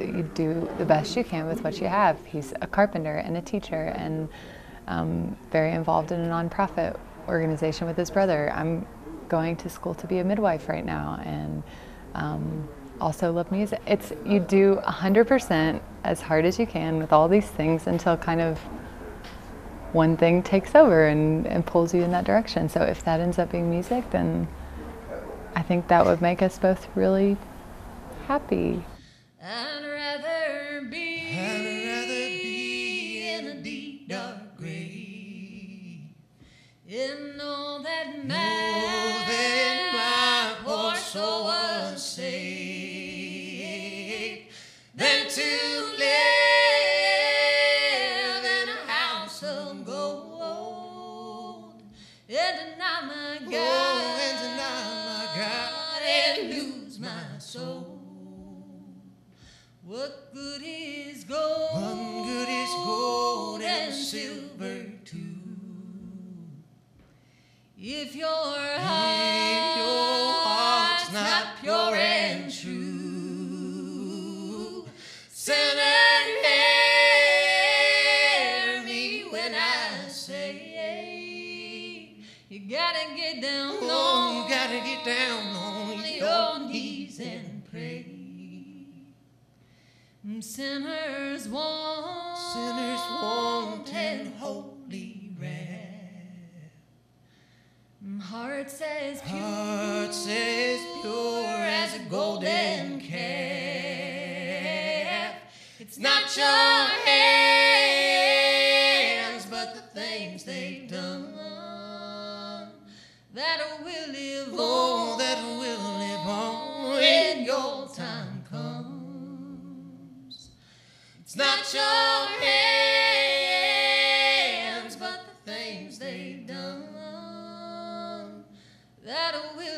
you do the best you can with what you have. He's a carpenter and a teacher and very involved in a nonprofit organization with his brother. I'm going to school to be a midwife right now, and also love music. You do 100% as hard as you can with all these things until kind of one thing takes over and pulls you in that direction. So if that ends up being music, then I think that would make us both really happy. I'd rather be in a deep dark grave, in all that my poor soul was saved, than to live in a house of gold and deny my God, and lose my soul. What good is gold? What good is gold and silver too, if your heart's not pure and true? Sinner, hear me when I say you gotta get down on your knees and pray. Sinners want and holy wrath, hearts as pure as a golden calf. It's not your hands, but the things they've done that will live on, when your time comes. It's not your hands, but the things they've done that will